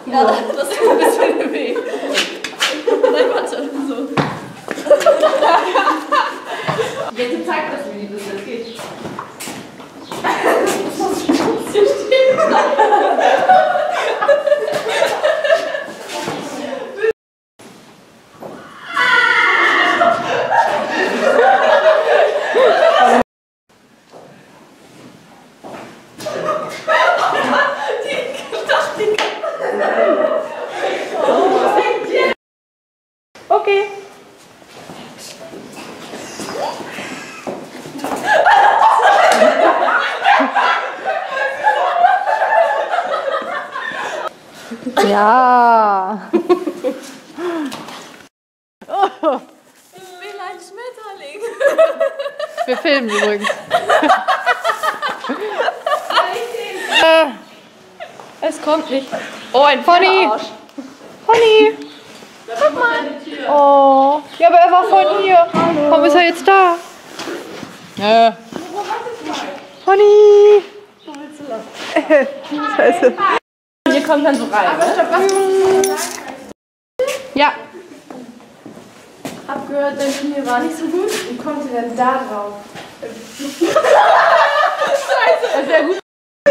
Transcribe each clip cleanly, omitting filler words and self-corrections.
Ja, das tut ein bisschen weh. Nein, warte, so. Jetzt zeigt das mir, wie das jetzt geht. Was hier stehen? Okay. Ja. Oh. Ich will ein Schmetterling. Wir filmen übrigens. Es kommt nicht. Oh, ein Pony. Pony. Guck mal. Oh. Ja, aber er war vorhin hier. Warum ist er jetzt da? Pony. Scheiße. Hier kommt dann so rein. Aber stopp, was? Ja. Hab gehört, dein Turnier war nicht so gut. Wie kommt ihr denn da drauf? Scheiße. Sehr gut.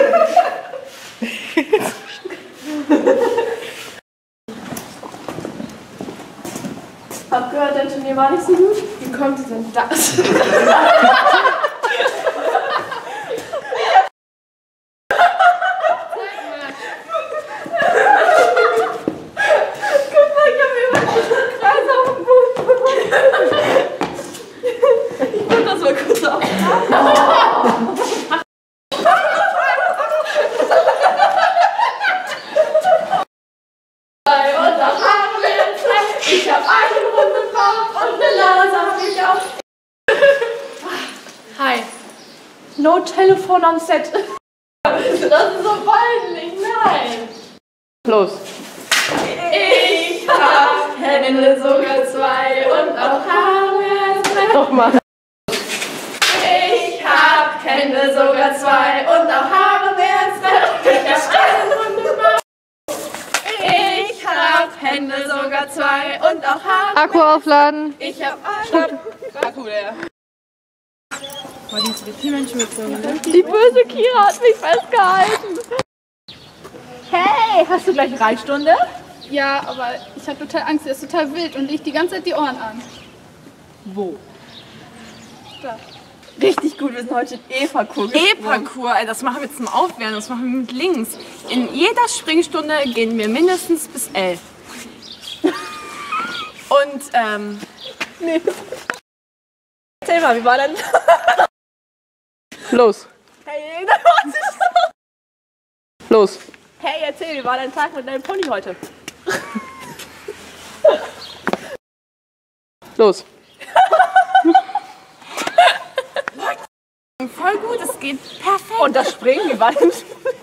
Hab gehört, dein Turnier war nicht so gut. Wie kommt ihr denn das? Ich hab einen runden Bauch und eine Nase hab ich auch. Hi. No Telefon am Set. Das ist so peinlich, nein. Los. Ich hab Hände, sogar zwei und auch Haare. Nochmal. Ich hab Hände, sogar zwei und auch Haare mehr als drei. Ich hab einen runden Bauch. Ich hab Hände, sogar zwei und auch Haare. Akku aufladen. Ich hab einen Akku leer. Die böse Kira hat mich festgehalten. Hey, hast du gleich Reitstunde? Ja, aber ich habe total Angst, er ist total wild und legt die ganze Zeit die Ohren an. Wo? Richtig gut, wir sind heute in E-Parcours. E-Parcours, das machen wir zum Aufwärmen, das machen wir mit links. In jeder Springstunde gehen wir mindestens bis 11. Und, Nee. Erzähl mal, wie war denn? Los. Hey, da war sie schon. Los. Hey, erzähl, wie war dein Tag mit deinem Pony heute? Los. voll gut, es geht perfekt. Und das Springen, wie war denn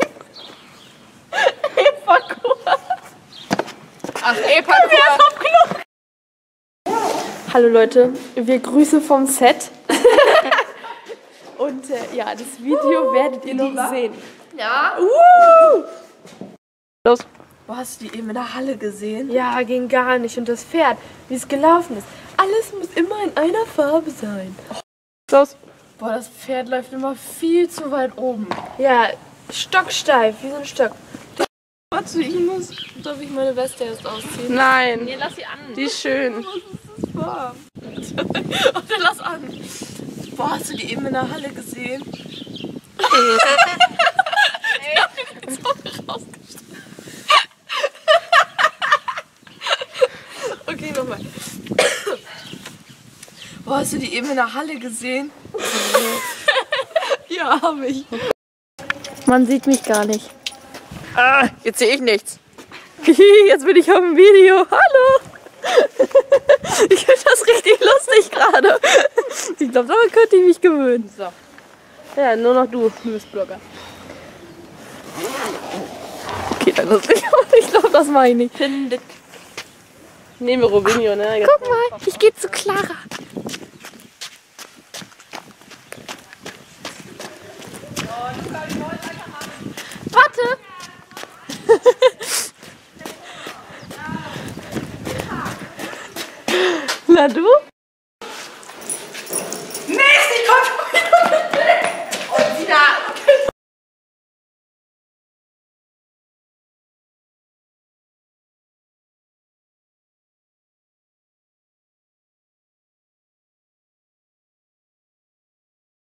E-Parcours? Ach, E-Parcours. Hallo Leute, wir grüßen vom Set. Und ja, das Video werdet ihr noch sehen. Ja. Los. Wo hast du die eben in der Halle gesehen? Ja, ging gar nicht. Und das Pferd, wie es gelaufen ist. Alles muss immer in einer Farbe sein. Los. Boah, das Pferd läuft immer viel zu weit oben. Ja, stocksteif, wie so ein Stock. Warte, darf ich meine Weste erst ausziehen? Nein. Nee, lass sie an. Die ist schön. Das ist warm. Warte, lass an. Boah, hast du die eben in der Halle gesehen? Ich hab die Zunge rausgestreckt. Okay, nochmal. Boah, hast du die eben in der Halle gesehen? Ja, hab ich. Man sieht mich gar nicht. Ah, jetzt sehe ich nichts. Jetzt bin ich auf dem Video. Hallo! Ich finde das richtig lustig gerade. Ich glaube, daran könnte ich mich gewöhnen. So. Ja, nur noch du bist Blogger. Okay, dann lustig. Ich glaube, das mache ich nicht. Findet. Nehmen wir Robinho, ne? Guck mal, ich gehe zu Clara. Warte! Na du? Nächste kommt.